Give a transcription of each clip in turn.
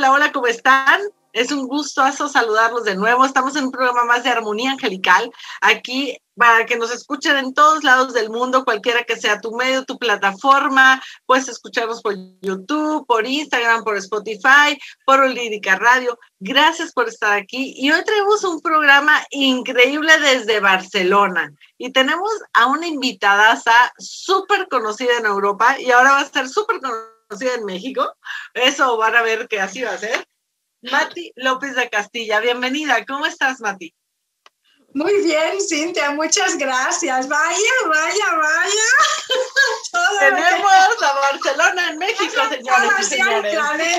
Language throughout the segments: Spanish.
Hola, hola, ¿cómo están? Es un gustazo saludarlos de nuevo. Estamos en un programa más de Armonía Angelical, aquí para que nos escuchen en todos lados del mundo, cualquiera que sea tu medio, tu plataforma. Puedes escucharnos por YouTube, por Instagram, por Spotify, por Olírica Radio. Gracias por estar aquí. Y hoy tenemos un programa increíble desde Barcelona. Y tenemos a una invitadaza súper conocida en Europa y ahora va a estar súper conocida en México. Eso van a ver que así va a ser. Mati López de Castilla, bienvenida. ¿Cómo estás, Mati? Muy bien, Cintia, muchas gracias. Vaya. Tenemos a Barcelona en México, señores y señores.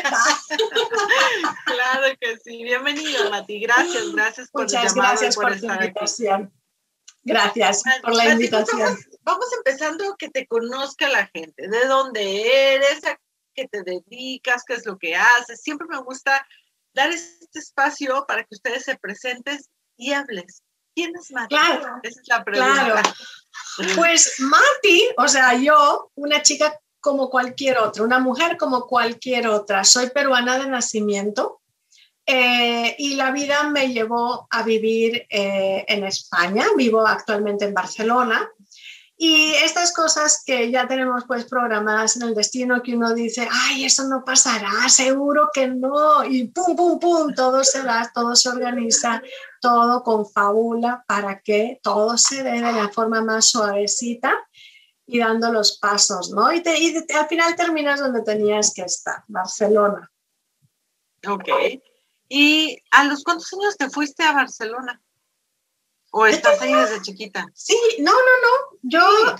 Claro que sí. Bienvenida, Mati. Gracias por el llamado. Gracias por tu invitación. Aquí. Gracias por la invitación. Vamos empezando que te conozca la gente. ¿De dónde eres? ¿A qué te dedicas? ¿Qué es lo que haces? Siempre me gusta dar este espacio para que ustedes se presenten y hables. ¿Quién es Mati? Claro, esa es la pregunta. Claro. Pues Mati, o sea, yo, una chica como cualquier otra, una mujer como cualquier otra. Soy peruana de nacimiento y la vida me llevó a vivir en España. Vivo actualmente en Barcelona. Y estas cosas que ya tenemos pues programadas en el destino, que uno dice, ay, eso no pasará, seguro que no, y pum, pum, pum, todo se da, todo se organiza, todo confabula para que todo se dé de la forma más suavecita y dando los pasos, ¿no? Y al final terminas donde tenías que estar, Barcelona. Ok. ¿Y a los cuántos años te fuiste a Barcelona? ¿O estás ahí desde chiquita? Sí, no. Yo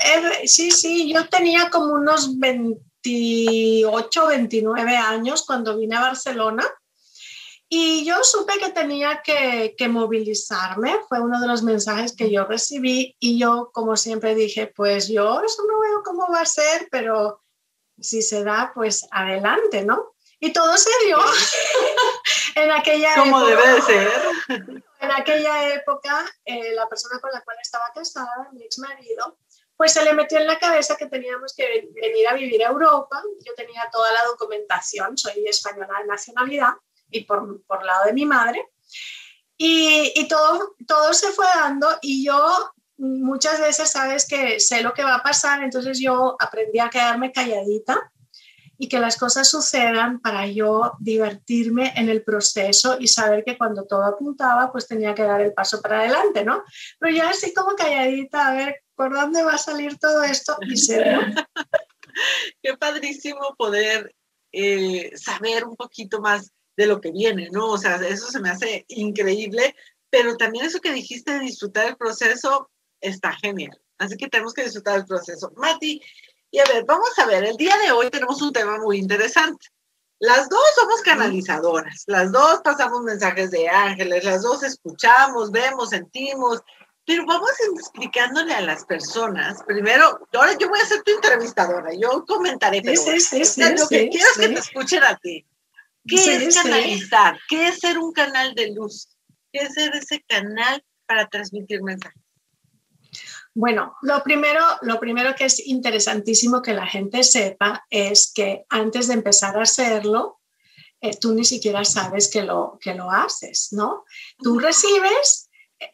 tenía como unos 28, 29 años cuando vine a Barcelona y yo supe que tenía que movilizarme. Fue uno de los mensajes que yo recibí y yo, como siempre, dije, pues yo eso no veo cómo va a ser, pero si se da, pues adelante, ¿no? Y todo se dio en aquella época. ¿Cómo debe de ser? En aquella época, la persona con la cual estaba casada, mi ex marido, pues se le metió en la cabeza que teníamos que venir a vivir a Europa. Yo tenía toda la documentación, soy española de nacionalidad y por lado de mi madre. Y todo se fue dando y yo muchas veces sabes que sé lo que va a pasar, entonces yo aprendí a quedarme calladita y que las cosas sucedan para yo divertirme en el proceso y saber que cuando todo apuntaba, pues tenía que dar el paso para adelante, ¿no? Pero yo así como calladita, a ver, ¿por dónde va a salir todo esto? Y se dio. Qué padrísimo poder saber un poquito más de lo que viene, ¿no? O sea, eso se me hace increíble, pero también eso que dijiste de disfrutar el proceso está genial. Así que tenemos que disfrutar el proceso. Mati, y a ver, vamos a ver, el día de hoy tenemos un tema muy interesante. Las dos somos canalizadoras, las dos pasamos mensajes de ángeles, las dos escuchamos, vemos, sentimos, pero vamos explicándole a las personas. Primero, ahora yo voy a ser tu entrevistadora, yo comentaré, pero lo que quiero es que te escuchen a ti. ¿Qué es canalizar? ¿Qué es ser un canal de luz? ¿Qué es ser ese canal para transmitir mensajes? Bueno, lo primero que es interesantísimo que la gente sepa es que antes de empezar a hacerlo, tú ni siquiera sabes que lo haces, ¿no? Tú recibes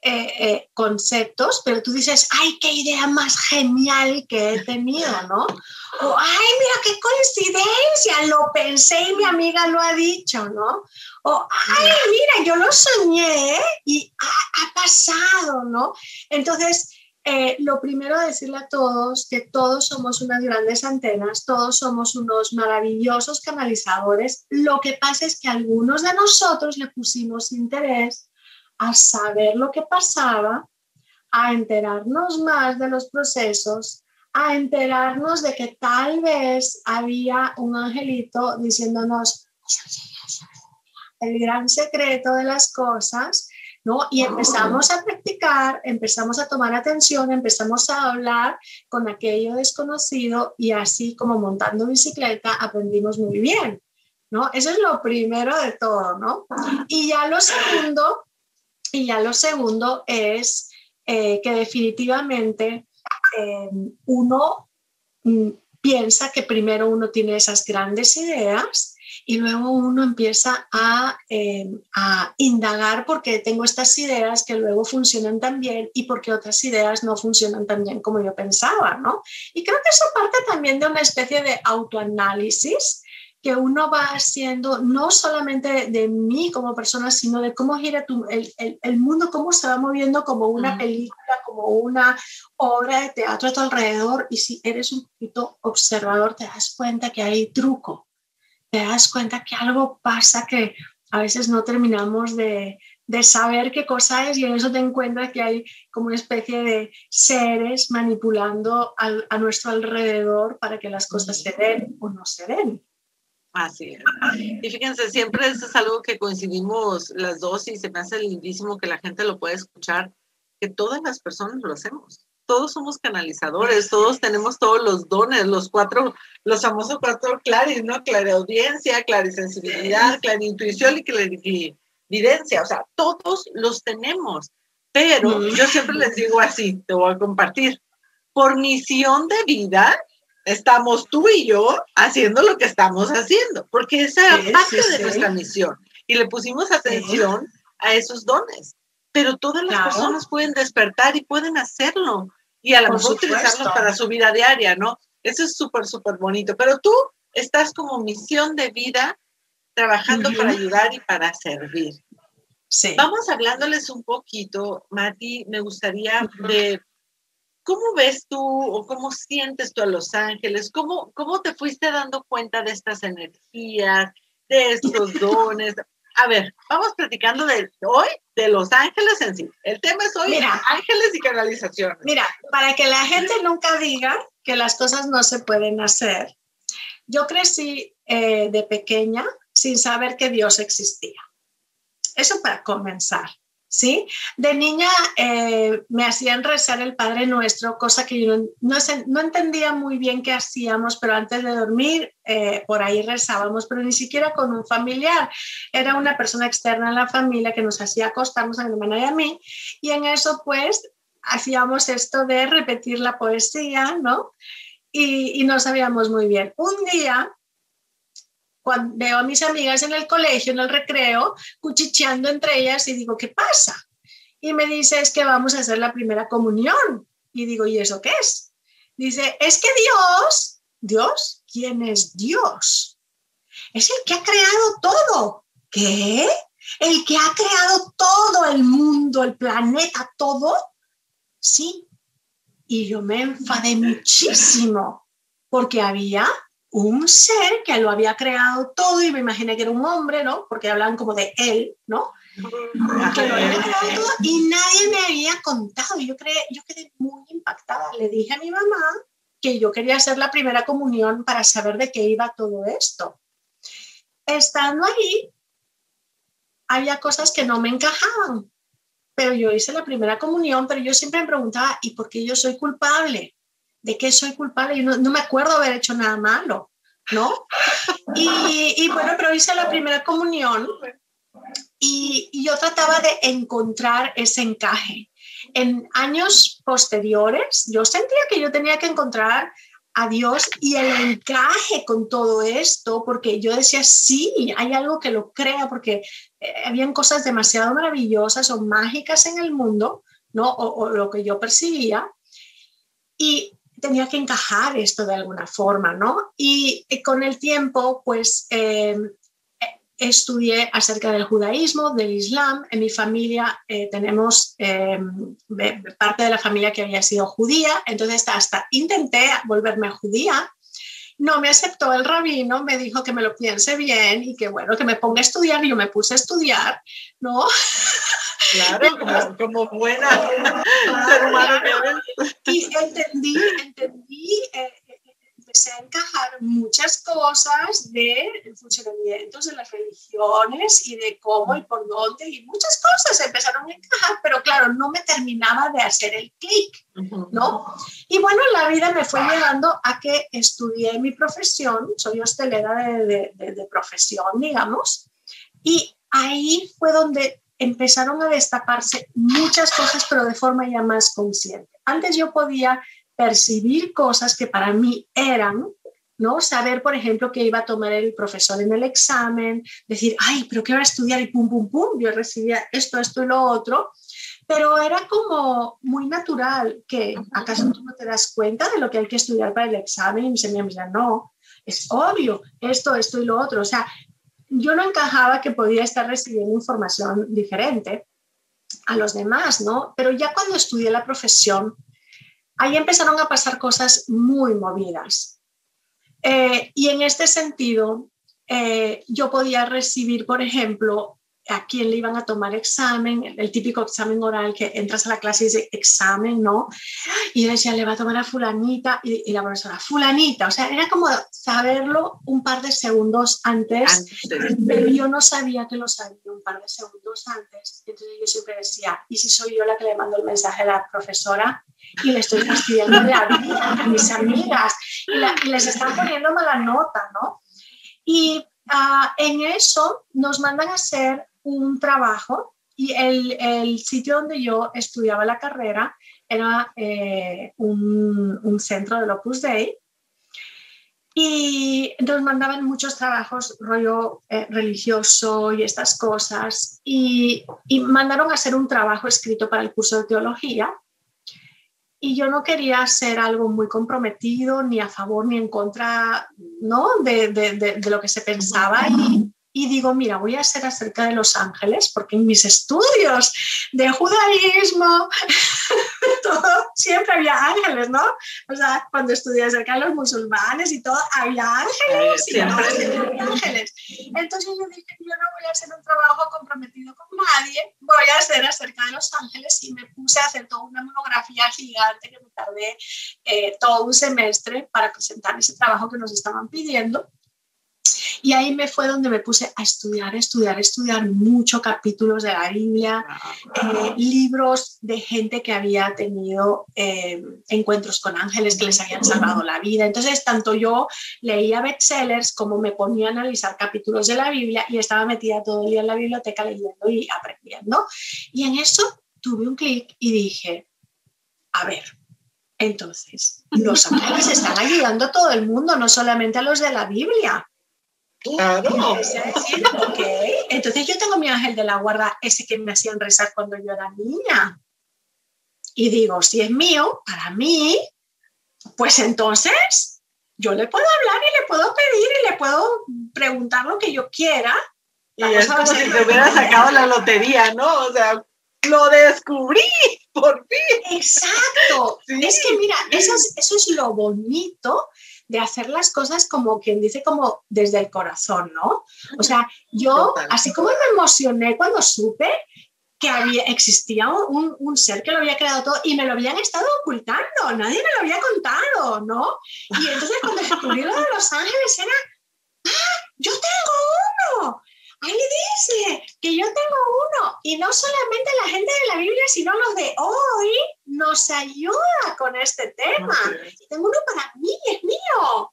conceptos, pero tú dices, ¡ay, qué idea más genial que he tenido!, ¿no? O, ¡ay, mira, qué coincidencia! Lo pensé y mi amiga lo ha dicho, ¿no? O, ¡ay, mira, yo lo soñé y ha pasado!, ¿no? Entonces, lo primero es decirle a todos que todos somos unas grandes antenas, todos somos unos maravillosos canalizadores. Lo que pasa es que algunos de nosotros le pusimos interés a saber lo que pasaba, a enterarnos más de los procesos, a enterarnos de que tal vez había un angelito diciéndonos el gran secreto de las cosas, ¿no? Y empezamos a practicar, empezamos a tomar atención, empezamos a hablar con aquello desconocido y así como montando bicicleta aprendimos muy bien, ¿no? Eso es lo primero de todo, ¿no? Y ya lo segundo es que definitivamente uno piensa que primero uno tiene esas grandes ideas y luego uno empieza a indagar porque tengo estas ideas que luego funcionan tan bien y porque otras ideas no funcionan tan bien como yo pensaba, ¿no? Y creo que eso parte también de una especie de autoanálisis que uno va haciendo, no solamente de mí como persona, sino de cómo gira el mundo, cómo se va moviendo como una película, como una obra de teatro a tu alrededor. Y si eres un poquito observador, te das cuenta que hay truco. Te das cuenta que algo pasa que a veces no terminamos de saber qué cosa es y en eso te encuentras que hay como una especie de seres manipulando a nuestro alrededor para que las cosas se den o no se den. Así es. Y fíjense, siempre eso es algo que coincidimos las dos y se me hace lindísimo que la gente lo pueda escuchar, que todas las personas lo hacemos. Todos somos canalizadores, todos tenemos todos los dones, los famosos 4 claris, ¿no? Clareaudiencia, clarisensibilidad, clarintuición y clarividencia. O sea, todos los tenemos. Pero yo siempre les digo así, te voy a compartir. Por misión de vida, estamos tú y yo haciendo lo que estamos haciendo, porque esa era parte de nuestra misión. Y le pusimos atención a esos dones. Pero todas las personas pueden despertar y pueden hacerlo. Y a lo mejor utilizarlo para su vida diaria, ¿no? Eso es súper, súper bonito. Pero tú estás como misión de vida trabajando para ayudar y para servir. Sí. Vamos hablándoles un poquito, Mati, me gustaría de cómo ves tú o cómo sientes tú a Los Ángeles, cómo te fuiste dando cuenta de estas energías, de estos dones. A ver, vamos platicando hoy de Los Ángeles en sí. El tema es hoy ángeles y canalizaciones. Mira, para que la gente nunca diga que las cosas no se pueden hacer, yo crecí de pequeña sin saber que Dios existía. Eso para comenzar, ¿sí? De niña me hacían rezar el Padre Nuestro, cosa que yo no entendía muy bien qué hacíamos, pero antes de dormir por ahí rezábamos, pero ni siquiera con un familiar. Era una persona externa a la familia que nos hacía acostarnos a mi hermana y a mí, y en eso pues hacíamos esto de repetir la poesía, ¿no? Y no sabíamos muy bien. Un día cuando veo a mis amigas en el colegio, en el recreo, cuchicheando entre ellas y digo, ¿qué pasa? Y me dice, es que vamos a hacer la primera comunión. Y digo, ¿y eso qué es? Dice, es que Dios, ¿quién es Dios? Es el que ha creado todo. ¿Qué? ¿El que ha creado todo el mundo, el planeta, todo? Sí. Y yo me enfadé muchísimo porque había un ser que lo había creado todo y me imaginé que era un hombre, ¿no? Porque hablan como de él, ¿no? Que lo había creado todo y nadie me había contado. Yo quedé muy impactada. Le dije a mi mamá que yo quería hacer la primera comunión para saber de qué iba todo esto. Estando allí, había cosas que no me encajaban, pero yo hice la primera comunión, pero yo siempre me preguntaba, ¿y por qué yo soy culpable? ¿De qué soy culpable? Yo no me acuerdo haber hecho nada malo, ¿no? Y bueno, pero hice la primera comunión y yo trataba de encontrar ese encaje. En años posteriores, yo sentía que yo tenía que encontrar a Dios y el encaje con todo esto, porque yo decía, sí, hay algo que lo crea, porque habían cosas demasiado maravillosas o mágicas en el mundo, ¿no? O lo que yo percibía, y tenía que encajar esto de alguna forma, ¿no? Y con el tiempo, pues, estudié acerca del judaísmo, del islam. En mi familia tenemos parte de la familia que había sido judía, entonces hasta intenté volverme judía. No me aceptó el rabino, me dijo que me lo piense bien y que bueno, que me ponga a estudiar, y yo me puse a estudiar, ¿no? Claro, como buena ser humano que eres. Y entendí, empecé a encajar muchas cosas de funcionamientos de las religiones y de cómo y por dónde, y muchas cosas empezaron a encajar, pero claro, no me terminaba de hacer el clic, ¿no? Y bueno, la vida me fue llevando a que estudié mi profesión, soy hostelera de profesión, digamos, y ahí fue donde empezaron a destaparse muchas cosas, pero de forma ya más consciente. Antes yo podía percibir cosas que para mí eran ¿no? Saber, por ejemplo, qué iba a tomar el profesor en el examen, decir, ay, pero qué voy a estudiar y pum, pum, pum, yo recibía esto y lo otro, pero era como muy natural que, ¿acaso tú no te das cuenta de lo que hay que estudiar para el examen? Y se me decía, no, es obvio, esto y lo otro. O sea, yo no encajaba que podía estar recibiendo información diferente a los demás, ¿no? Pero ya cuando estudié la profesión, ahí empezaron a pasar cosas muy movidas. Y en este sentido, yo podía recibir, por ejemplo, a quién le iban a tomar examen, el típico examen oral que entras a la clase y dice examen, ¿no? Y yo decía, le va a tomar a fulanita, y la profesora, fulanita, o sea, era como saberlo un par de segundos antes, pero yo no sabía que lo sabía un par de segundos antes. Entonces yo siempre decía, ¿y si soy yo la que le mando el mensaje a la profesora y le estoy fastidiando la vida a mis amigas y les están poniendo mala nota, ¿no? Y en eso nos mandan a hacer un trabajo, y el sitio donde yo estudiaba la carrera era un centro del Opus Dei, y nos mandaban muchos trabajos rollo religioso y estas cosas, y mandaron a hacer un trabajo escrito para el curso de teología. Y yo no quería hacer algo muy comprometido, ni a favor ni en contra, ¿no? de lo que se pensaba. Y digo, mira, voy a hacer acerca de los ángeles, porque en mis estudios de judaísmo todo, siempre había ángeles, ¿no? O sea, cuando estudié acerca de los musulmanes y todo, había ángeles, siempre había ángeles. Entonces yo dije, yo no voy a hacer un trabajo comprometido con nadie, voy a hacer acerca de los ángeles, y me puse a hacer toda una monografía gigante que me tardé todo un semestre para presentar ese trabajo que nos estaban pidiendo. Y ahí me fue donde me puse a estudiar muchos capítulos de la Biblia, libros de gente que había tenido encuentros con ángeles que les habían salvado la vida. Entonces, tanto yo leía bestsellers como me ponía a analizar capítulos de la Biblia, y estaba metida todo el día en la biblioteca leyendo y aprendiendo. Y en eso tuve un clic y dije, a ver, entonces, los ángeles están ayudando a todo el mundo, no solamente a los de la Biblia. Claro. Okay. Entonces yo tengo mi ángel de la guarda, ese que me hacían rezar cuando yo era niña. Y digo, si es mío, para mí, pues entonces yo le puedo hablar y le puedo pedir y le puedo preguntar lo que yo quiera. Y es como si te hubiera sacado la lotería, ¿no? O sea, lo descubrí, por fin. Exacto. Sí. Es que mira, eso es lo bonito de hacer las cosas, como quien dice, como desde el corazón, ¿no? O sea, yo, así como me emocioné cuando supe que existía un ser que lo había creado todo y me lo habían estado ocultando, nadie me lo había contado, ¿no? Y entonces cuando descubrí lo de los ángeles era, yo tengo uno. Ahí dice que yo tengo uno, y no solamente la gente de la Biblia, sino los de hoy nos ayuda con este tema. Okay. Tengo uno para mí, es mío.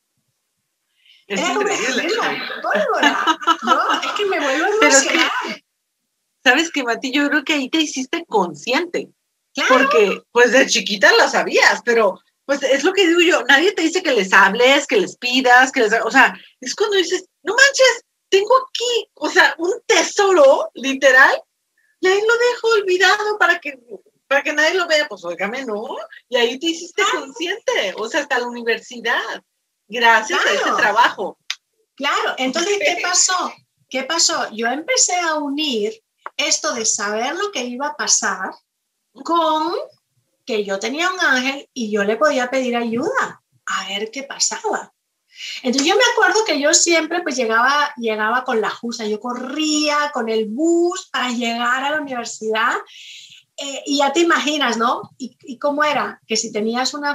Es increíble. Pólvora, ¿no? Es que me vuelvo a emocionar. ¿Sabes qué, Mati? Yo creo que ahí te hiciste consciente. Claro. Porque, pues, de chiquita lo sabías, pero, pues, es lo que digo yo. Nadie te dice que les hables, que les pidas, o sea, es cuando dices, no manches, tengo aquí, o sea, un tesoro, literal, y ahí lo dejo olvidado para que nadie lo vea. Pues, óigame, ¿no? Y ahí te hiciste consciente, o sea, hasta la universidad, gracias a ese trabajo. Claro, entonces, ¿Qué pasó? Yo empecé a unir esto de saber lo que iba a pasar con que yo tenía un ángel y yo le podía pedir ayuda a ver qué pasaba. Entonces yo me acuerdo que yo siempre pues llegaba con la justa, yo corría con el bus para llegar a la universidad, y ya te imaginas, ¿no? ¿Y cómo era? Que si tenías un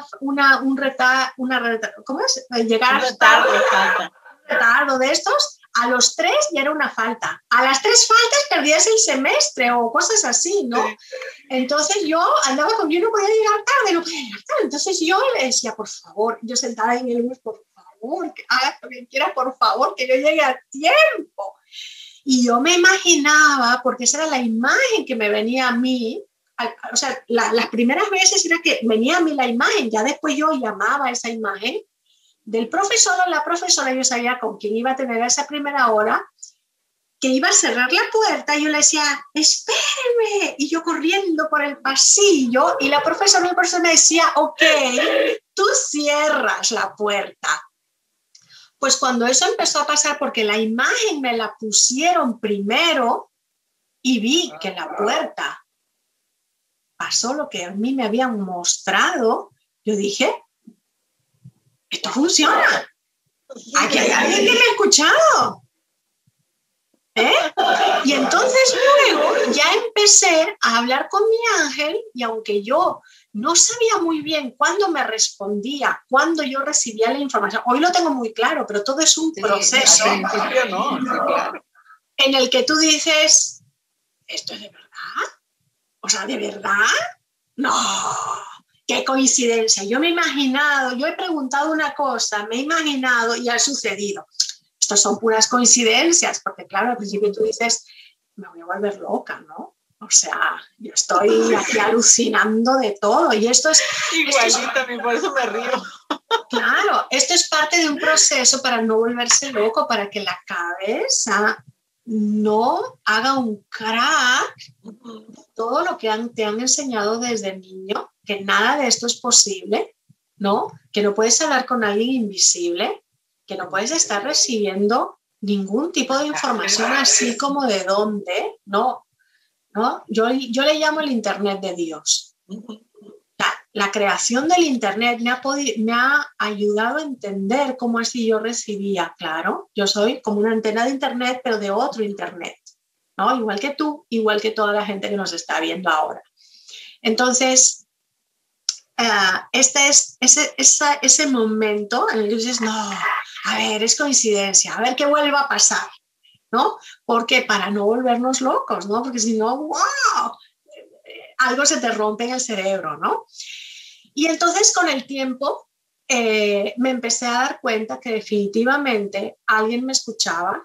retardo de estos, a los 3 ya era una falta. A las 3 faltas perdías el semestre o cosas así, ¿no? Sí. Entonces yo andaba yo no podía llegar tarde. Entonces yo le decía, por favor, yo sentada en el bus, por favor, que haga lo que quiera, por favor, que yo llegue a tiempo. Y yo me imaginaba, porque esa era la imagen que me venía a mí, o sea, las primeras veces era que venía a mí la imagen, ya después yo llamaba a esa imagen del profesor o la profesora, yo sabía con quién iba a tener esa primera hora, que iba a cerrar la puerta y yo le decía, espéreme, y yo corriendo por el pasillo y la profesora me decía, ok, tú cierras la puerta. Pues cuando eso empezó a pasar, porque la imagen me la pusieron primero y vi que la puerta pasó lo que a mí me habían mostrado, yo dije, esto funciona. Aquí hay alguien que me ha escuchado. Y entonces luego ya empecé a hablar con mi ángel y aunque yo no sabía muy bien cuándo me respondía, cuándo yo recibía la información, hoy lo tengo muy claro, pero todo es un proceso al principio no, sí, claro. En el que tú dices, ¿esto es de verdad? O sea, ¿de verdad? No, qué coincidencia. Yo me he imaginado, yo he preguntado una cosa, me he imaginado y ha sucedido. Estos son puras coincidencias, porque claro, al principio tú dices, me voy a volver loca, ¿no? O sea, yo estoy aquí alucinando de todo y esto es... Igualito, también por eso me río. Claro, esto es parte de un proceso para no volverse loco, para que la cabeza no haga un crack todo lo que te han enseñado desde niño, que nada de esto es posible, ¿no? Que no puedes hablar con alguien invisible, que no puedes estar recibiendo ningún tipo de información así como de dónde, ¿no? ¿No? Yo le llamo el Internet de Dios. La creación del Internet me ha ayudado a entender cómo así yo recibía, claro, yo soy como una antena de Internet, pero de otro Internet, ¿no? Igual que tú, igual que toda la gente que nos está viendo ahora. Entonces, este es ese momento en el que dices, no, a ver, es coincidencia, a ver qué vuelva a pasar, ¿no? Porque para no volvernos locos, ¿no? Porque si no, ¡wow! Algo se te rompe en el cerebro, ¿no? Y entonces con el tiempo me empecé a dar cuenta que definitivamente alguien me escuchaba,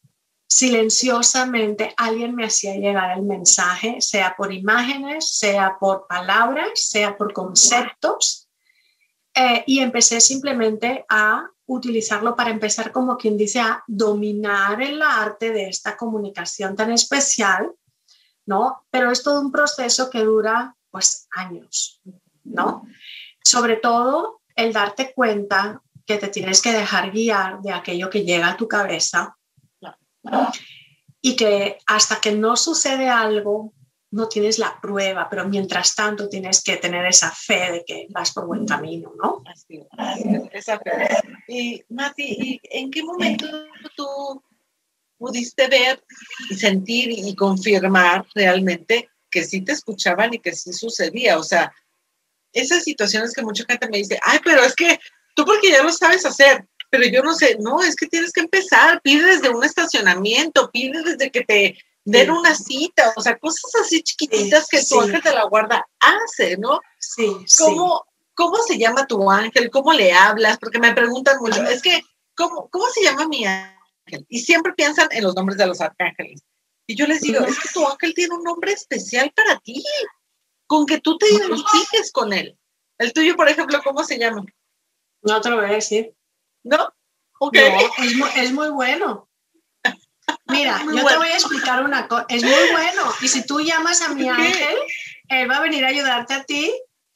silenciosamente alguien me hacía llegar el mensaje, sea por imágenes, sea por palabras, sea por conceptos, y empecé simplemente a utilizarlo para empezar, como quien dice, a dominar el arte de esta comunicación tan especial, ¿no? Pero es todo un proceso que dura pues años, ¿no? Sobre todo el darte cuenta que te tienes que dejar guiar de aquello que llega a tu cabeza, ¿no? Y que hasta que no sucede algo no tienes la prueba, pero mientras tanto tienes que tener esa fe de que vas por buen camino, ¿no? Así es, esa fe. Y Mati, ¿en qué momento tú pudiste ver y sentir y confirmar realmente que sí te escuchaban y que sí sucedía? O sea, esas situaciones que mucha gente me dice, ay, pero es que tú porque ya lo sabes hacer, pero yo no sé, no, es que tienes que empezar, pide desde un estacionamiento, pide desde que te den una cita, o sea, cosas así chiquititas que tu ángel de la guarda hace, ¿no? Sí, ¿Cómo se llama tu ángel? ¿Cómo le hablas? Porque me preguntan mucho, es que, ¿cómo se llama mi ángel? Y siempre piensan en los nombres de los arcángeles. Y yo les digo, es que tu ángel tiene un nombre especial para ti, con que tú te identifiques con él. El tuyo, por ejemplo, ¿cómo se llama? No te lo voy a decir. ¿No? Ok. No, es muy bueno. Mira, yo te voy a explicar una cosa. Es muy bueno. Y si tú llamas a mi ángel, él va a venir a ayudarte a ti.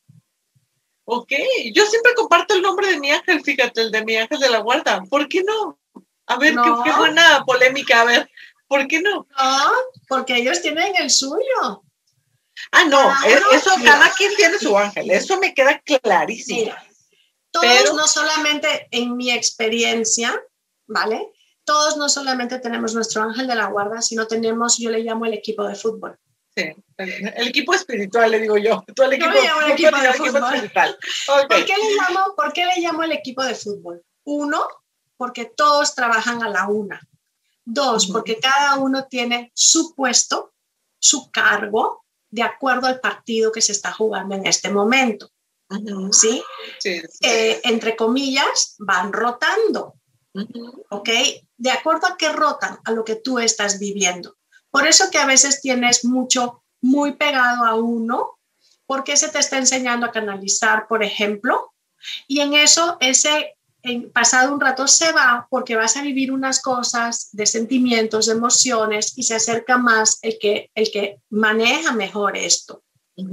Ok. Yo siempre comparto el nombre de mi ángel, fíjate, el de mi ángel de la guarda. ¿Por qué no? A ver, qué buena polémica. A ver, ¿por qué no? No, porque ellos tienen el suyo. Ah, no, eso cada quien tiene su ángel, eso me queda clarísimo. Mira, todos no solamente en mi experiencia, ¿vale? Todos no solamente tenemos nuestro ángel de la guarda, sino tenemos, yo le llamo el equipo de fútbol. Sí, el equipo espiritual, le digo yo. Tú el equipo, yo le llamo el equipo de fútbol. Espiritual. Okay. ¿Por qué le llamo el equipo de fútbol? Uno, porque todos trabajan a la una. Dos, porque cada uno tiene su puesto, su cargo, de acuerdo al partido que se está jugando en este momento. ¿Sí? Sí. Entre comillas, van rotando. ¿Ok? De acuerdo a qué rotan, a lo que tú estás viviendo. Por eso que a veces tienes mucho, muy pegado a uno, porque se te está enseñando a canalizar, por ejemplo, y en eso ese pasado un rato se va porque vas a vivir unas cosas de sentimientos, de emociones y se acerca más el que maneja mejor esto.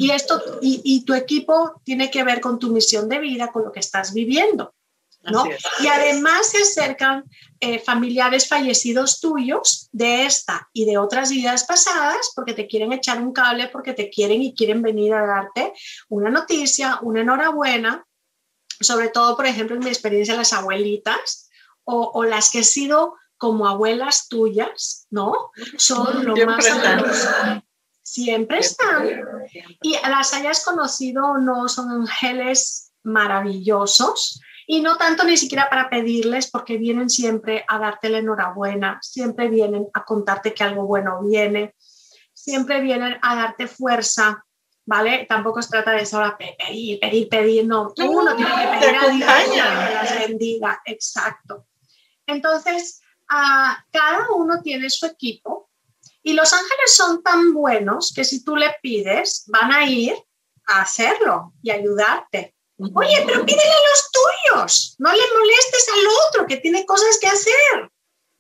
Y tu equipo tiene que ver con tu misión de vida, con lo que estás viviendo, ¿no? Y además se acercan familiares fallecidos tuyos de esta y de otras vidas pasadas porque te quieren echar un cable, porque te quieren y quieren venir a darte una noticia, una enhorabuena. Sobre todo, por ejemplo, en mi experiencia, las abuelitas o las que he sido como abuelas tuyas, ¿no? Son lo más amoroso. Siempre están. Y las hayas conocido o no, son ángeles maravillosos. Y no tanto ni siquiera para pedirles, porque vienen siempre a darte la enhorabuena, siempre vienen a contarte que algo bueno viene, siempre vienen a darte fuerza, ¿vale? Tampoco se trata de solo pedir, no. Uno tiene que pedir a Dios que las bendiga, exacto. Entonces, cada uno tiene su equipo y los ángeles son tan buenos que si tú le pides, van a ir a hacerlo y ayudarte. Oye, pero pídele a los tuyos, no le molestes al otro que tiene cosas que hacer.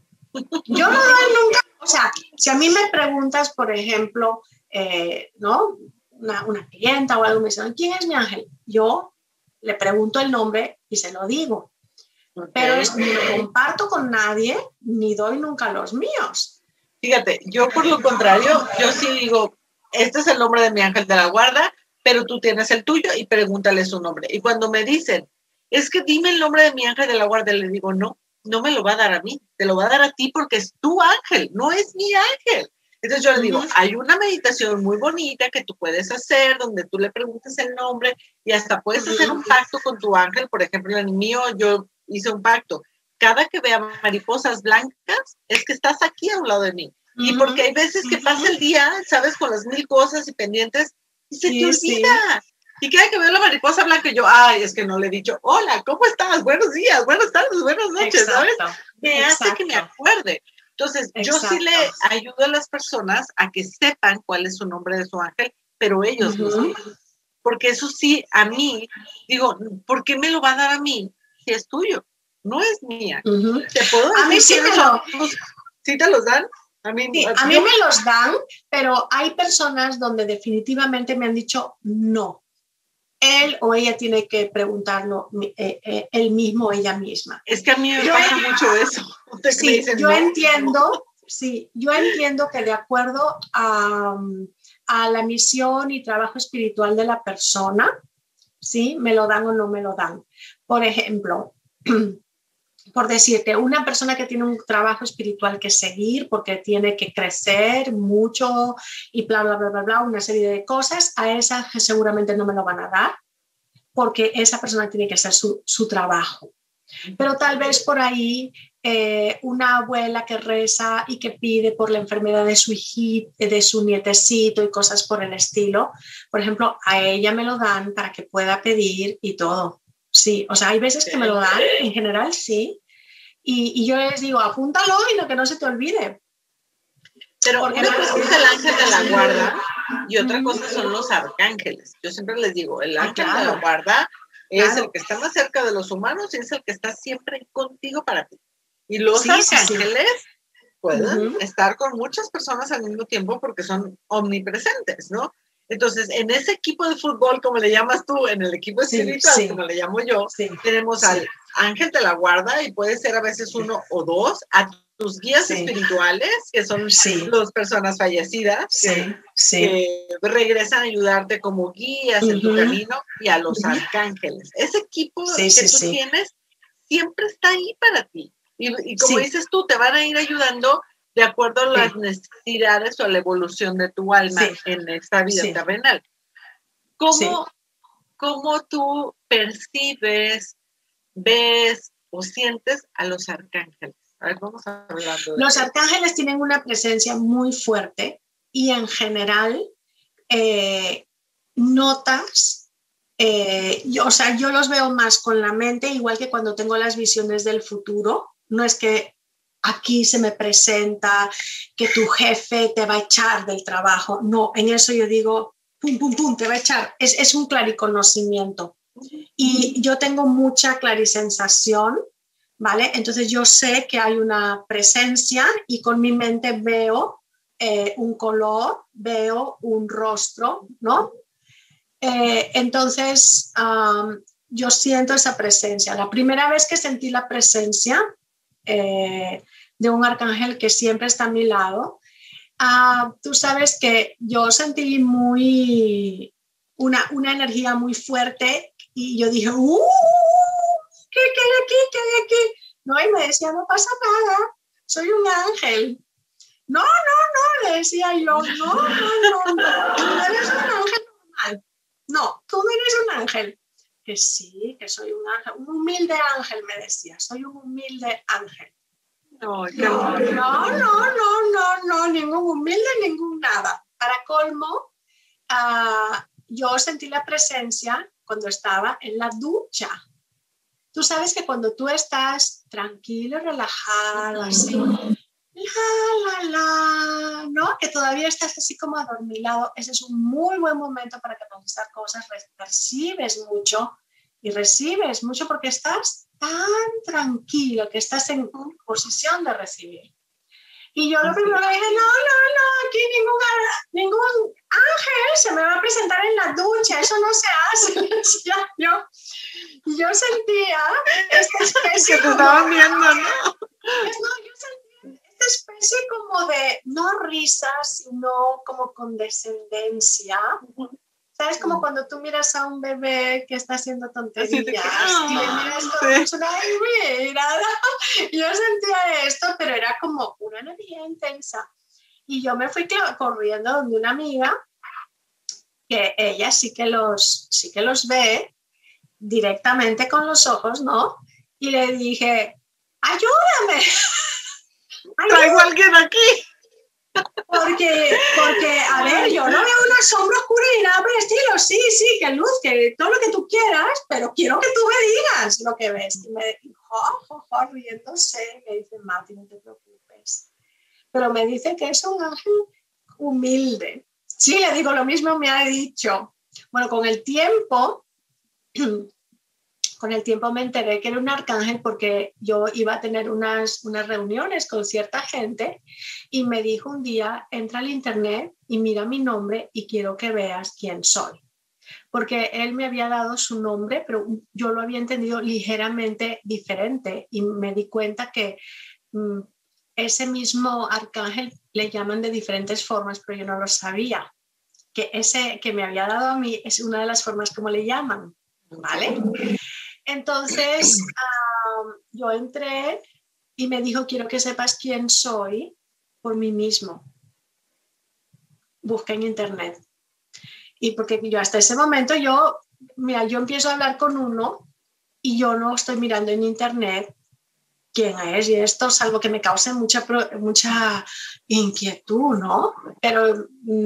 Yo no doy nunca, o sea, si a mí me preguntas, por ejemplo, ¿no? Una clienta o algo me dice, ¿quién es mi ángel? Yo le pregunto el nombre y se lo digo. Pero ni lo comparto con nadie, ni doy nunca los míos. Fíjate, yo por lo contrario, yo sí digo, este es el nombre de mi ángel de la guarda, pero tú tienes el tuyo y pregúntale su nombre. Y cuando me dicen, es que dime el nombre de mi ángel de la guarda, le digo, no me lo va a dar a mí, te lo va a dar a ti porque es tu ángel, no es mi ángel. Entonces yo le digo, hay una meditación muy bonita que tú puedes hacer donde tú le preguntes el nombre y hasta puedes hacer un pacto con tu ángel. Por ejemplo, en el mío yo hice un pacto. Cada que vea mariposas blancas es que estás aquí a un lado de mí. Y porque hay veces que pasa el día, sabes, con las 1000 cosas y pendientes y se te olvida. Y cada que veo la mariposa blanca, yo, es que no le he dicho, hola, ¿cómo estás? Buenos días, buenas tardes, buenas noches, ¿sabes? Me hace que me acuerde. Entonces, yo sí le ayudo a las personas a que sepan cuál es su nombre de su ángel, pero ellos no saben. Porque eso sí, a mí, digo, ¿por qué me lo va a dar a mí si es tuyo? No es mía. ¿Te puedo decir? A mí sí ¿Sí te los dan? A mí me los dan, pero hay personas donde definitivamente me han dicho no. Él o ella tiene que preguntarlo él mismo o ella misma. Es que a mí me pasa mucho eso. Sí, yo entiendo que de acuerdo a la misión y trabajo espiritual de la persona, ¿sí? Me lo dan o no me lo dan. Por ejemplo, por decirte, una persona que tiene un trabajo espiritual que seguir porque tiene que crecer mucho y bla, bla, bla, bla, bla, una serie de cosas, a esa seguramente no me lo van a dar porque esa persona tiene que hacer su trabajo. Pero tal vez por ahí una abuela que reza y que pide por la enfermedad de su hijito, de su nietecito y cosas por el estilo, por ejemplo, a ella me lo dan para que pueda pedir y todo. Sí, o sea, hay veces que me lo dan, en general sí, y yo les digo, apúntalo y lo que no se te olvide. Pero porque una cosa es el ángel de la guarda y otra cosa son los arcángeles. Yo siempre les digo, el ángel de la guarda es el que está más cerca de los humanos y es el que está siempre contigo para ti. Y los arcángeles pueden estar con muchas personas al mismo tiempo porque son omnipresentes, ¿no? Entonces, en ese equipo de fútbol, como le llamas tú, en el equipo espiritual, como le llamo yo, tenemos al ángel de la guarda y puede ser a veces uno o dos, a tus guías espirituales, que son las personas fallecidas, que regresan a ayudarte como guías en tu camino, y a los arcángeles. Ese equipo que tú tienes siempre está ahí para ti. Y como dices tú, te van a ir ayudando de acuerdo a las necesidades o a la evolución de tu alma en esta vida terrenal. ¿Cómo tú percibes, ves o sientes a los arcángeles? A ver, vamos hablando de los arcángeles tienen una presencia muy fuerte y en general notas, yo los veo más con la mente, igual que cuando tengo las visiones del futuro. No es que aquí se me presenta que tu jefe te va a echar del trabajo. No, en eso yo digo, pum, pum, pum, te va a echar. Es un clariconocimiento. y yo tengo mucha clarisensación, ¿vale? Entonces yo sé que hay una presencia y con mi mente veo un color, veo un rostro, ¿no? Entonces yo siento esa presencia. La primera vez que sentí la presencia de un arcángel que siempre está a mi lado, tú sabes que yo sentí una energía muy fuerte y yo dije, ¿qué hay aquí? ¿Qué hay aquí? No, y me decía, no pasa nada, soy un ángel. No, le decía yo, no, tú no eres un ángel normal. No, tú no eres un ángel. Que sí, que soy un ángel, un humilde ángel, me decía, soy un humilde ángel. No, ningún humilde, ningún nada. Para colmo, yo sentí la presencia cuando estaba en la ducha. Tú sabes que cuando tú estás tranquilo, relajado, así, ¿no? Que todavía estás así como adormilado, ese es un muy buen momento para canalizar cosas, recibes mucho porque estás tan tranquilo que estás en posición de recibir. Y yo lo primero dije, no, aquí ningún ángel se me va a presentar en la ducha, eso no se hace, decía yo. Y yo sentía esta especie que te estaban viendo, ¿no? Yo sentía esta especie como de, no risa, sino como condescendencia. ¿Sabes? Como cuando tú miras a un bebé que está haciendo tonterías y le miras con ay, mira. Yo sentía esto, pero era como una energía intensa. Y yo me fui corriendo donde una amiga, que ella sí que los ve directamente con los ojos, ¿no? Y le dije, ayúdame. Traigo a alguien aquí. Porque, a ver, yo no veo una sombra oscura ni nada por el estilo. Sí, que luz, que todo lo que tú quieras, pero quiero que tú me digas lo que ves. Y me dijo, riéndose, me dice, Mati, no te preocupes. Pero me dice que es un ángel humilde. Sí, le digo, lo mismo me ha dicho. Bueno, con el tiempo me enteré que era un arcángel porque yo iba a tener unas reuniones con cierta gente y me dijo un día, entra al internet y mira mi nombre y quiero que veas quién soy. Porque él me había dado su nombre, pero yo lo había entendido ligeramente diferente y me di cuenta que ese mismo arcángel le llaman de diferentes formas, pero yo no lo sabía. Que ese que me había dado a mí es una de las formas como le llaman, ¿vale? Entonces yo entré y me dijo, quiero que sepas quién soy por mí mismo. Busqué en internet. Y porque yo hasta ese momento, yo empiezo a hablar con uno y yo no estoy mirando en internet quién es y esto es algo que me causa mucha inquietud, ¿no? Pero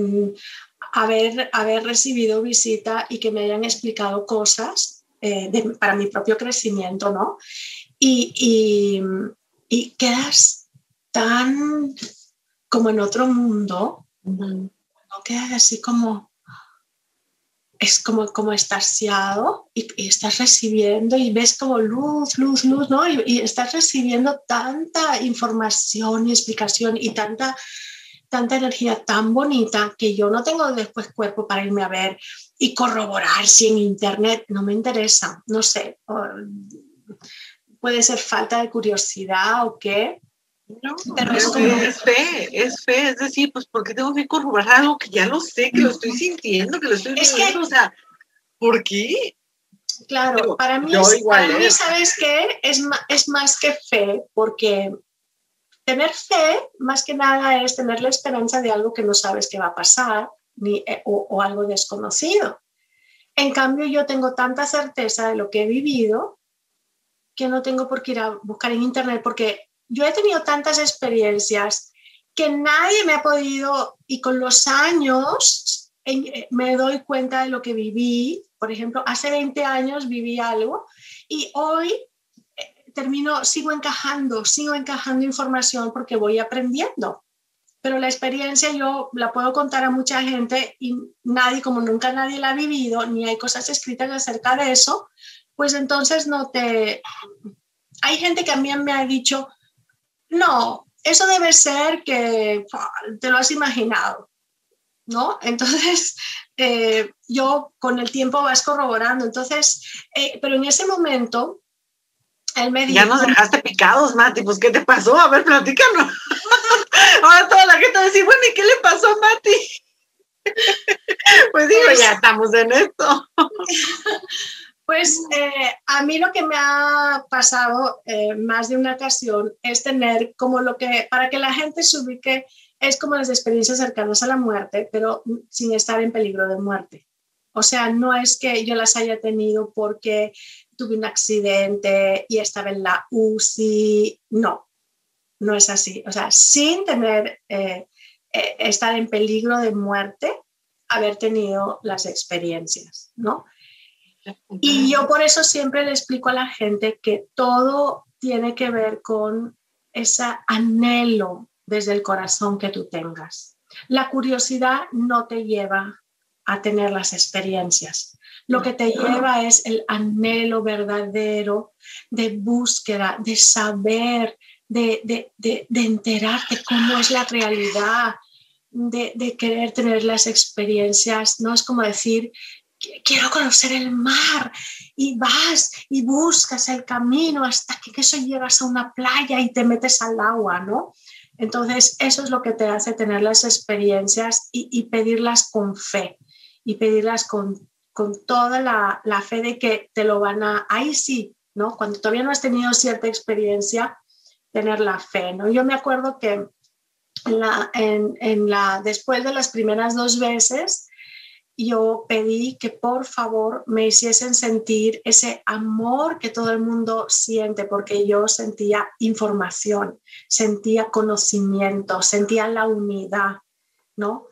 haber recibido visita y que me hayan explicado cosas para mi propio crecimiento, ¿no? Y quedas tan como en otro mundo, no quedas así como, es como extasiado y estás recibiendo y ves como luz, ¿no? Y estás recibiendo tanta información y explicación y tanta energía tan bonita que yo no tengo después cuerpo para irme a ver y corroborar si en internet no me interesa, no sé, puede ser falta de curiosidad o qué. No, pero es fe, es decir, pues ¿por qué tengo que corroborar algo que ya lo sé, que lo estoy sintiendo, que lo estoy viviendo? O sea, ¿por qué? Claro, digo, para mí, ¿sabes qué? Es más que fe, porque tener fe, más que nada, es tener la esperanza de algo que no sabes que va a pasar o algo desconocido. En cambio, yo tengo tanta certeza de lo que he vivido que no tengo por qué ir a buscar en internet, porque yo he tenido tantas experiencias que nadie me ha podido, y con los años me doy cuenta de lo que viví. Por ejemplo, hace 20 años viví algo y hoy sigo encajando información porque voy aprendiendo. pero la experiencia yo la puedo contar a mucha gente y nadie, como nunca nadie la ha vivido, ni hay cosas escritas acerca de eso, pues entonces no te... Hay gente que a mí me ha dicho, no, eso debe ser que te lo has imaginado, ¿no? Entonces, yo con el tiempo vas corroborando, entonces, pero en ese momento, él me dijo... Ya nos dejaste picados, Mati, pues ¿qué te pasó? A ver, platícanos. Ahora toda la gente va a decir, bueno, ¿y qué le pasó a Mati? Pues digo, ya estamos en esto. Pues a mí lo que me ha pasado más de una ocasión es tener como lo que, para que la gente se ubique, es como las experiencias cercanas a la muerte, pero sin estar en peligro de muerte. O sea, no es que yo las haya tenido porque tuve un accidente y estaba en la UCI, no, no es así. O sea, sin tener, estar en peligro de muerte, haber tenido las experiencias, ¿no? Y yo por eso siempre le explico a la gente que todo tiene que ver con ese anhelo desde el corazón que tú tengas. La curiosidad no te lleva a tener las experiencias. Lo que te lleva es el anhelo verdadero de búsqueda, de saber, de enterarte cómo es la realidad, de querer tener las experiencias. No es como decir, quiero conocer el mar, y vas y buscas el camino hasta que eso llegas a una playa y te metes al agua, ¿no? Entonces, eso es lo que te hace tener las experiencias y pedirlas con fe y pedirlas con toda la fe de que te lo van a... Ahí sí, ¿no? Cuando todavía no has tenido cierta experiencia, tener la fe, ¿no? Yo me acuerdo que después de las primeras 2 veces, yo pedí que por favor me hiciesen sentir ese amor que todo el mundo siente, porque yo sentía información, sentía conocimiento, sentía la unidad, ¿no?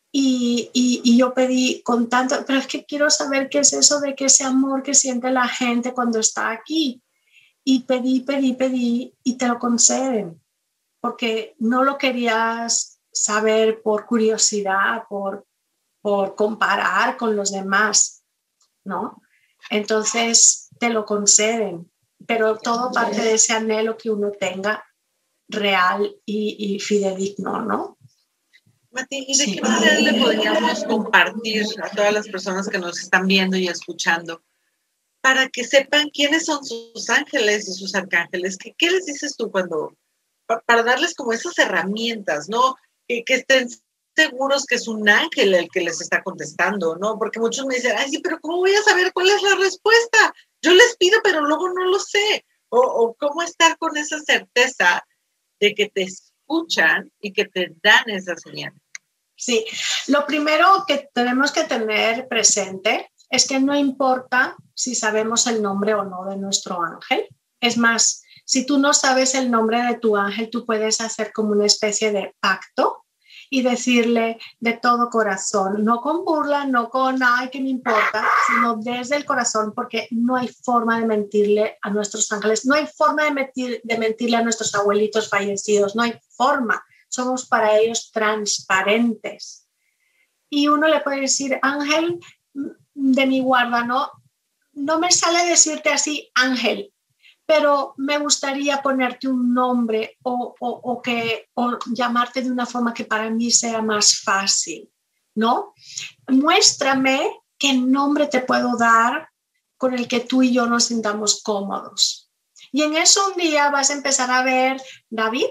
Y yo pedí con tanto, pero es que quiero saber qué es eso de que ese amor que siente la gente cuando está aquí. Y pedí y te lo conceden, porque no lo querías saber por curiosidad, por comparar con los demás, ¿no? Entonces te lo conceden, pero todo parte de ese anhelo que uno tenga real y fidedigno, ¿no? Mati, ¿y de qué manera le podríamos compartir a todas las personas que nos están viendo y escuchando para que sepan quiénes son sus ángeles y sus arcángeles? ¿Qué les dices tú para darles como esas herramientas, ¿no? Que estén seguros que es un ángel el que les está contestando, ¿no? Porque muchos me dicen, ay, sí, pero ¿cómo voy a saber cuál es la respuesta? Yo les pido, pero luego no lo sé. O cómo estar con esa certeza de que te escuchan y que te dan esa señal. Sí, lo primero que tenemos que tener presente es que no importa si sabemos el nombre o no de nuestro ángel. Es más, si tú no sabes el nombre de tu ángel, tú puedes hacer como una especie de pacto y decirle de todo corazón, no con burla, no con ay, que me importa, sino desde el corazón, porque no hay forma de mentirle a nuestros ángeles, no hay forma de mentirle a nuestros abuelitos fallecidos, no hay forma. Somos para ellos transparentes. Y uno le puede decir, ángel de mi guarda, no me sale decirte así, ángel, pero me gustaría ponerte un nombre o llamarte de una forma que para mí sea más fácil, ¿no? Muéstrame qué nombre te puedo dar con el que tú y yo nos sintamos cómodos. Y en eso un día vas a empezar a ver David,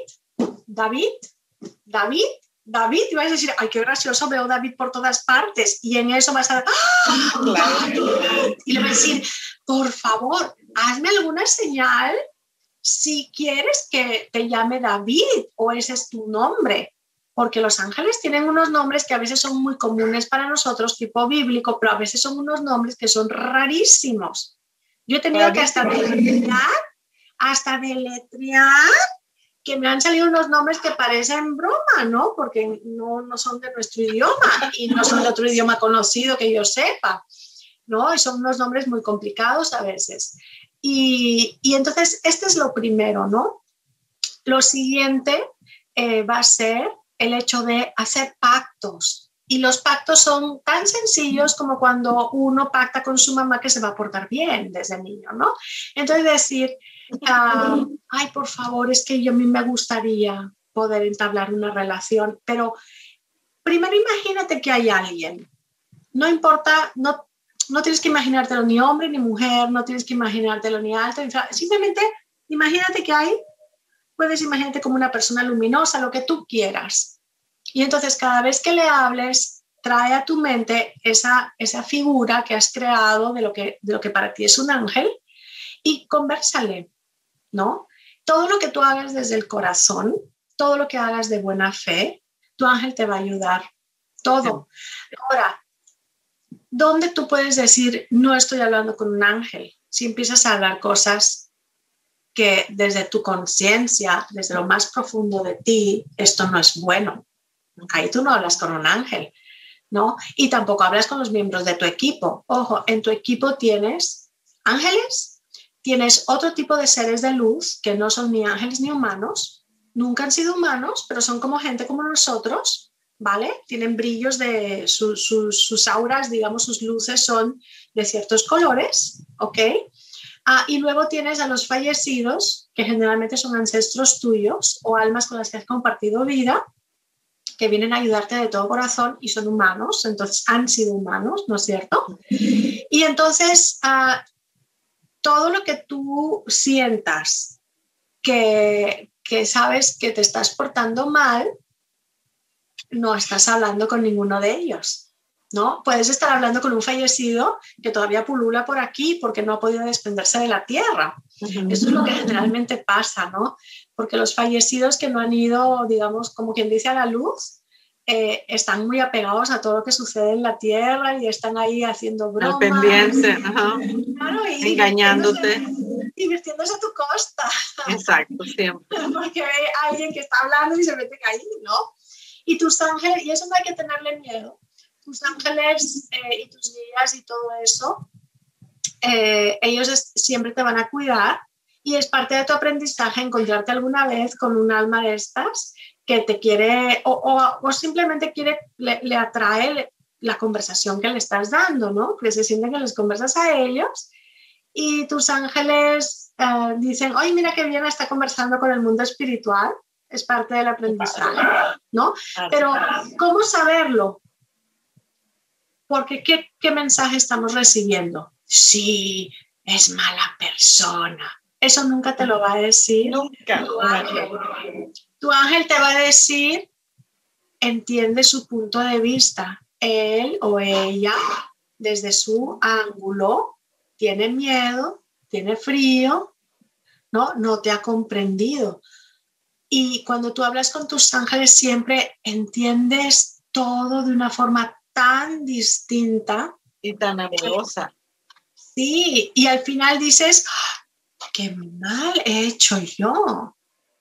y vas a decir, ay, qué gracioso, veo David por todas partes. Y en eso vas a ¡ah! Y le vas a decir, por favor, hazme alguna señal si quieres que te llame David o ese es tu nombre. Porque los ángeles tienen unos nombres que a veces son muy comunes para nosotros, tipo bíblico, pero a veces son unos nombres que son rarísimos. Yo he tenido que hasta deletrear, que me han salido unos nombres que parecen broma, ¿no? Porque no son de nuestro idioma y no son de otro idioma conocido que yo sepa, ¿no? Y son unos nombres muy complicados a veces. Y entonces, este es lo primero, ¿no? Lo siguiente va a ser el hecho de hacer pactos. Y los pactos son tan sencillos como cuando uno pacta con su mamá que se va a portar bien desde niño, ¿no? Entonces decir, ay, por favor, es que a mí me gustaría poder entablar una relación, pero primero imagínate que hay alguien. No importa, no tienes que imaginártelo ni hombre ni mujer, no tienes que imaginártelo ni alto, simplemente imagínate que hay, puedes imaginarte como una persona luminosa, lo que tú quieras. Y entonces cada vez que le hables, trae a tu mente esa figura que has creado de lo que para ti es un ángel y convérsale, ¿no? Todo lo que tú hagas desde el corazón, todo lo que hagas de buena fe, tu ángel te va a ayudar, todo. Ahora, ¿dónde tú puedes decir, no estoy hablando con un ángel? Si empiezas a hablar cosas que desde tu conciencia, desde lo más profundo de ti, esto no es bueno. Ahí tú no hablas con un ángel, ¿no? Y tampoco hablas con los miembros de tu equipo. Ojo, en tu equipo tienes ángeles, tienes otro tipo de seres de luz que no son ni ángeles ni humanos, nunca han sido humanos, pero son como gente como nosotros, ¿vale? Tienen brillos de sus auras, digamos, sus luces son de ciertos colores, ¿ok? Y luego tienes a los fallecidos, que generalmente son ancestros tuyos o almas con las que has compartido vida, que vienen a ayudarte de todo corazón y son humanos, entonces han sido humanos, ¿no es cierto? Y entonces, todo lo que tú sientas que sabes que te estás portando mal, no estás hablando con ninguno de ellos, ¿no? Puedes estar hablando con un fallecido que todavía pulula por aquí porque no ha podido desprenderse de la tierra. Eso es lo que generalmente pasa, ¿no? Porque los fallecidos que no han ido, digamos, como quien dice, a la luz, están muy apegados a todo lo que sucede en la tierra y están ahí haciendo bromas. Al pendiente, claro, y engañándote. Divirtiéndose a tu costa. Exacto, siempre. Porque hay alguien que está hablando y se mete ahí, ¿no? Y tus ángeles, y eso no hay que tenerle miedo, tus ángeles y tus guías y todo eso, ellos siempre te van a cuidar y es parte de tu aprendizaje encontrarte alguna vez con un alma de estas que te quiere o simplemente le atrae la conversación que le estás dando, ¿no? Que se sienten que les conversas a ellos y tus ángeles dicen, oye, mira qué bien está conversando con el mundo espiritual, es parte del aprendizaje, ¿no? Pero, ¿cómo saberlo? Porque ¿qué mensaje estamos recibiendo? Sí, es mala persona. Eso nunca te lo va a decir. Nunca. Tu ángel te va a decir, entiende su punto de vista. Él o ella, desde su ángulo, tiene miedo, tiene frío, no te ha comprendido. Y cuando tú hablas con tus ángeles siempre entiendes todo de una forma tan distinta. Y tan amorosa. Sí, y al final dices, qué mal he hecho yo.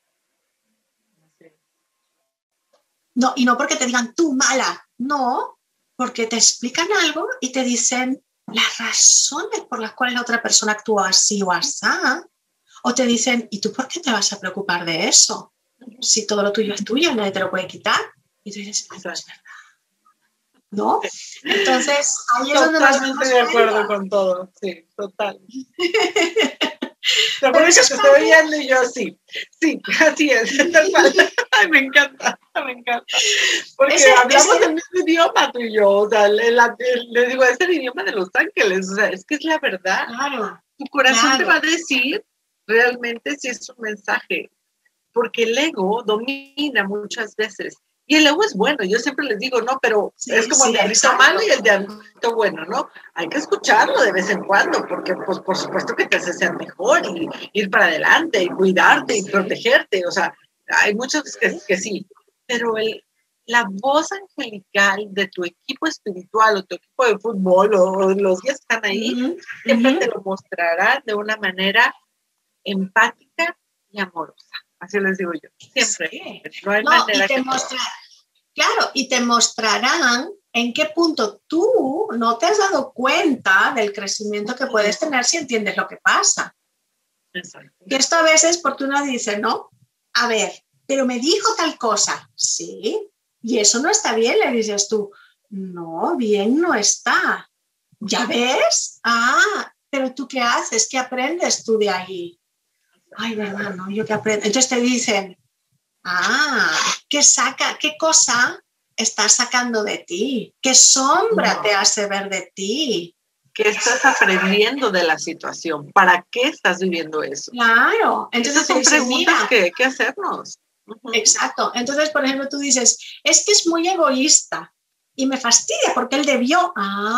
No, y no porque te digan tú mala, no, porque te explican algo y te dicen las razones por las cuales la otra persona actúa así o así. O te dicen, ¿y tú por qué te vas a preocupar de eso? Si todo lo tuyo es tuyo, nadie te lo puede quitar. Y tú dices, ay, no es verdad. ¿No? Entonces, ahí es donde totalmente de acuerdo con todo, sí, total. Te pones que te estoy oyendo y yo sí, así es, tal cual. Ay, me encanta. Porque hablamos el mismo idioma tú y yo, o sea, le digo, es el idioma de Los Ángeles, o sea, es que es la verdad. Claro, tu corazón te va a decir realmente si es un mensaje, porque el ego domina muchas veces. Y el ego es bueno, yo siempre les digo, no, pero sí, es como el diablito malo y el diablito bueno, ¿no? Hay que escucharlo de vez en cuando, porque pues por supuesto que te hace ser mejor y ir para adelante y cuidarte y protegerte, o sea, hay muchos que sí, pero la voz angelical de tu equipo espiritual o tu equipo de fútbol o los que están ahí, siempre te lo mostrarán de una manera empática y amorosa. Así les digo yo, siempre. Sí. No hay manera que claro, y te mostrarán en qué punto tú no te has dado cuenta del crecimiento que puedes tener si entiendes lo que pasa. Exacto. Y esto a veces porque uno dice, ¿no? A ver, pero me dijo tal cosa. Sí, Y eso no está bien, le dices tú. No, bien no está. ¿Ya ves? Ah, pero ¿tú qué haces? ¿Qué aprendes tú de ahí? Ay, verdad, ¿no? ¿Yo qué aprendo? Entonces te dicen, ¿qué cosa estás sacando de ti? ¿Qué sombra te hace ver de ti? ¿Qué estás aprendiendo de la situación? ¿Para qué estás viviendo eso? Claro. Entonces esas son preguntas que hay que hacernos. Exacto. Entonces, por ejemplo, tú dices, es que es muy egoísta y me fastidia porque él debió.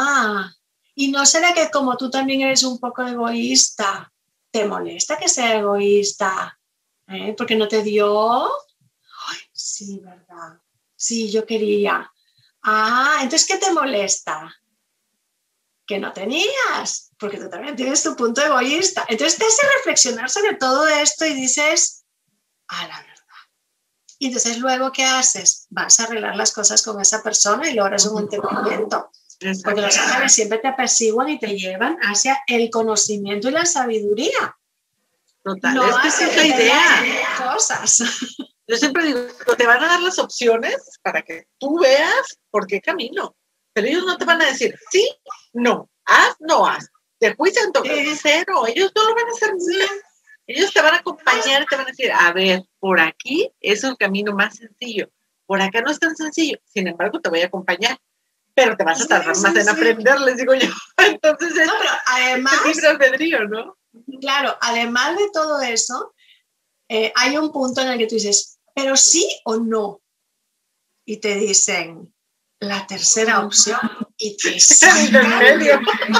¿Y no será que como tú también eres un poco egoísta, te molesta que sea egoísta? ¿Porque no te dio? Ay, sí, ¿verdad? Sí, yo quería. Entonces, ¿qué te molesta? Que no tenías, porque tú también tienes tu punto egoísta. Entonces te hace reflexionar sobre todo esto y dices, la verdad. Y entonces luego, ¿qué haces? Vas a arreglar las cosas con esa persona y logras un entendimiento. Porque los ángeles siempre te apaciguan y te llevan hacia el conocimiento y la sabiduría. Total, no, es que esa es la idea. Cosas. Yo siempre digo, te van a dar las opciones para que tú veas por qué camino. Pero ellos no te van a decir, sí, no, haz, no haz. Te juician cero, ellos no lo van a hacer bien. Ellos te van a acompañar y te van a decir, a ver, por aquí es el camino más sencillo. Por acá no es tan sencillo. Sin embargo, te voy a acompañar. Pero te vas a tardar más en aprender, les digo yo. Entonces, no, pero además, es libre albedrío, ¿no? Claro, además de todo eso, hay un punto en el que tú dices, pero sí o no. Y te dicen la tercera opción y te sacan medio.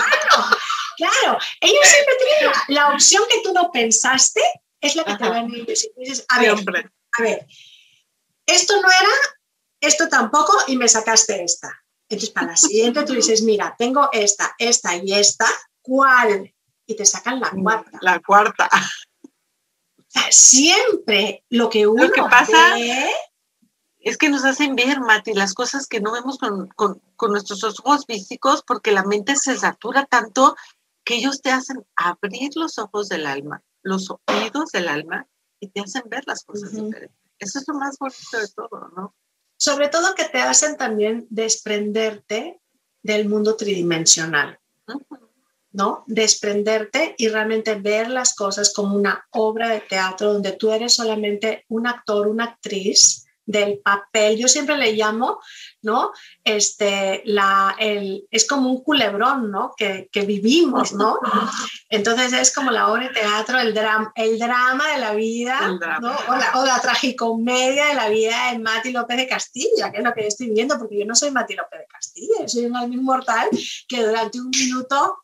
Claro, ellos siempre tienen la opción que tú no pensaste, es la que te dan ellos. Y tú dices, a ver, esto no era, esto tampoco, y me sacaste esta. Entonces, para la siguiente tú dices, mira, tengo esta y esta, ¿cuál? Y te sacan la cuarta. La cuarta. O sea, siempre lo que uno lo que pasa ve es que nos hacen ver, Mati, las cosas que no vemos con nuestros ojos físicos, porque la mente se satura tanto que ellos te hacen abrir los ojos del alma, los oídos del alma, y te hacen ver las cosas diferentes. Eso es lo más bonito de todo, ¿no? Sobre todo que te hacen también desprenderte del mundo tridimensional, ¿no? Desprenderte y realmente ver las cosas como una obra de teatro donde tú eres solamente un actor, una actriz del papel. Yo siempre le llamo, ¿no? Es como un culebrón, ¿no? Que vivimos, ¿no? Entonces es como la obra de teatro, el drama de la vida, ¿no? O la tragicomedia de la vida de Mati López de Castilla, que es lo que yo estoy viendo, porque yo no soy Mati López de Castilla, yo soy un alma inmortal que durante un minuto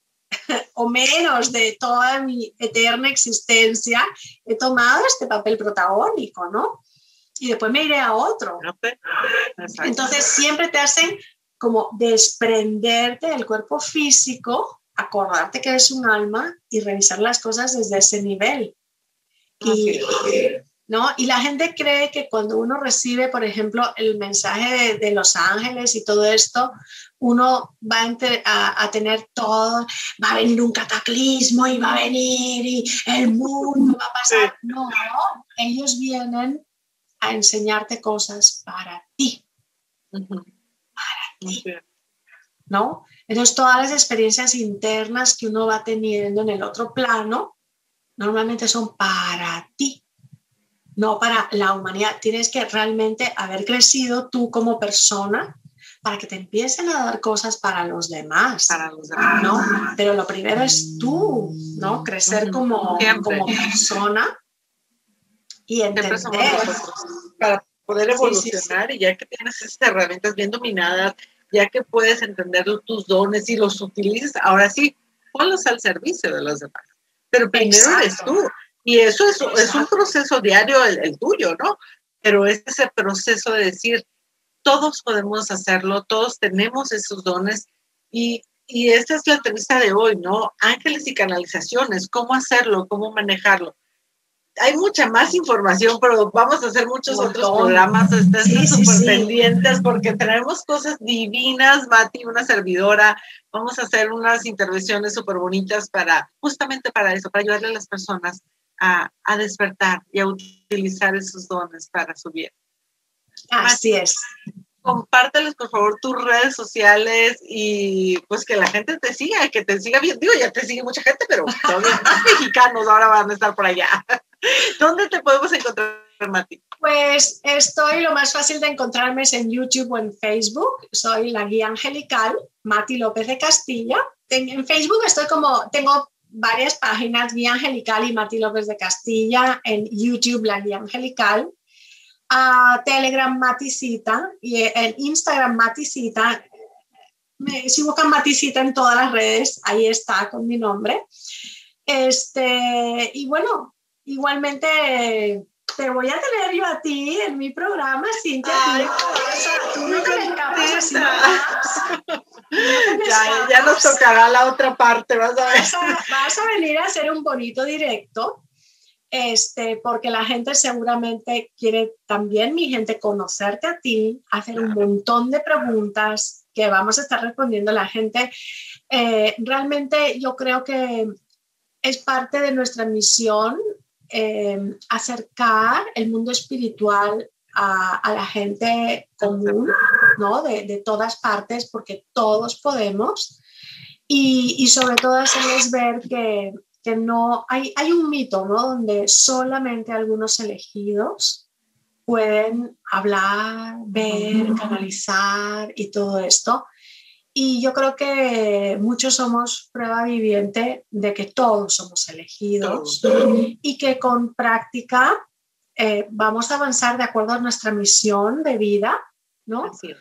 o menos de toda mi eterna existencia he tomado este papel protagónico, ¿no? Y después me iré a otro. Entonces siempre te hacen como desprenderte del cuerpo físico, acordarte que eres un alma y revisar las cosas desde ese nivel. ¿No? Y la gente cree que cuando uno recibe, por ejemplo, el mensaje de los ángeles y todo esto, uno va a tener todo, va a venir un cataclismo y va a venir y el mundo va a pasar. No, ellos vienen a enseñarte cosas para ti. Para ti. ¿No? Entonces, todas las experiencias internas que uno va teniendo en el otro plano, normalmente son para ti, no para la humanidad. Tienes que realmente haber crecido tú como persona para que te empiecen a dar cosas para los demás, ¿no? Pero lo primero es tú, ¿no? Crecer como persona y entender. Para poder evolucionar, y ya que tienes esas herramientas bien dominadas, ya que puedes entender tus dones y los utilizas, ahora sí, ponlos al servicio de los demás. Pero primero eres tú. Y eso es un proceso diario el tuyo, ¿no? Pero es ese proceso de decir, todos podemos hacerlo, todos tenemos esos dones, y esta es la entrevista de hoy, ¿no? Ángeles y canalizaciones, cómo hacerlo, cómo manejarlo. Hay mucha más información, pero vamos a hacer muchos otros programas. Estén súper pendientes porque tenemos cosas divinas, Mati, una servidora. Vamos a hacer unas intervenciones súper bonitas justamente para eso, para ayudarle a las personas a despertar y a utilizar esos dones para su bien. Así es. Compárteles, por favor, tus redes sociales y pues que la gente te siga, que te siga bien. Digo, ya te sigue mucha gente, pero todavía más mexicanos ahora van a estar por allá. ¿Dónde te podemos encontrar, Mati? Pues lo más fácil de encontrarme es en YouTube o en Facebook. Soy la guía angelical, Mati López de Castilla. En Facebook tengo varias páginas, Guía Angelical y Mati López de Castilla. En YouTube, la Guía Angelical. Telegram Maticita y en Instagram Maticita. Si buscan Maticita en todas las redes, ahí está con mi nombre. Y bueno, igualmente te voy a tener yo a ti en mi programa, Cintia. Tú no te me escapas así. Ya nos tocará la otra parte, vas a ver. Vas a venir a hacer un bonito directo. Porque la gente seguramente quiere también, mi gente, conocerte a ti, hacer un montón de preguntas que vamos a estar respondiendo a la gente. Realmente yo creo que es parte de nuestra misión acercar el mundo espiritual a la gente común, ¿no? De todas partes, porque todos podemos, y sobre todo hacerles ver que no hay un mito, ¿no? Donde solamente algunos elegidos pueden hablar, ver, canalizar y todo esto. Y yo creo que muchos somos prueba viviente de que todos somos elegidos y que con práctica vamos a avanzar de acuerdo a nuestra misión de vida, ¿no? Así es.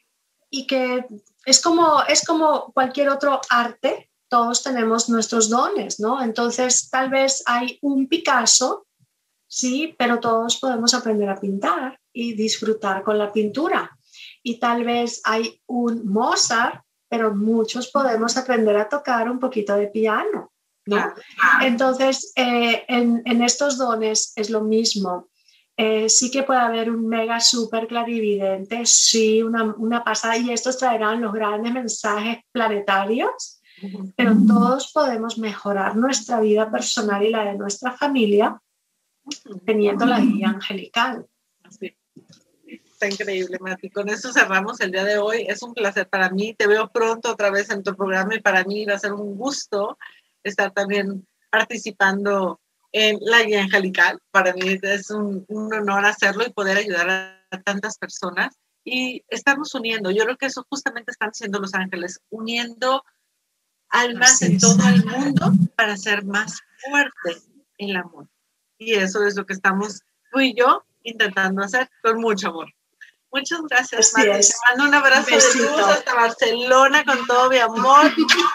Y que es como cualquier otro arte. Todos tenemos nuestros dones, ¿no? Entonces, tal vez hay un Picasso, sí, pero todos podemos aprender a pintar y disfrutar con la pintura. Y tal vez hay un Mozart, pero muchos podemos aprender a tocar un poquito de piano, ¿no? Entonces, en estos dones es lo mismo. Sí que puede haber un mega super clarividente, sí, una pasada, y estos traerán los grandes mensajes planetarios. Pero todos podemos mejorar nuestra vida personal y la de nuestra familia teniendo la guía angelical. Sí. Está increíble, Mati. Con eso cerramos el día de hoy. Es un placer para mí. Te veo pronto otra vez en tu programa y para mí va a ser un gusto estar también participando en la guía angelical. Para mí es un honor hacerlo y poder ayudar a tantas personas y estarnos uniendo. Yo creo que eso justamente están haciendo los ángeles, uniendo almas en todo el mundo para hacer más fuerte el amor. Y eso es lo que estamos tú y yo intentando hacer con mucho amor. Muchas gracias, Mati. Te mando un abrazo de luz hasta Barcelona con todo mi amor.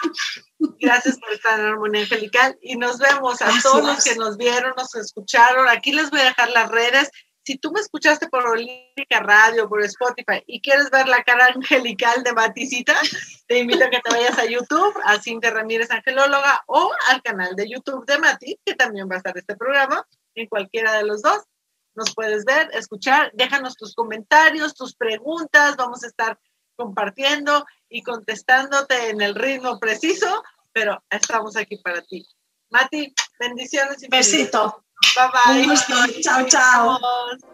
Gracias por estar en Armonía Angelical y nos vemos a todos los que nos vieron, nos escucharon. Aquí les voy a dejar las redes. Si tú me escuchaste por Olímpica Radio, por Spotify y quieres ver la cara angelical de Maticita, te invito a que te vayas a YouTube, a Cintia Ramírez Angelóloga, o al canal de YouTube de Mati, que también va a estar este programa, en cualquiera de los dos. Nos puedes ver, escuchar, déjanos tus comentarios, tus preguntas, vamos a estar compartiendo y contestándote en el ritmo preciso, pero estamos aquí para ti. Mati, bendiciones y besito. Bye bye. Un gusto. Chao, chao. Vamos.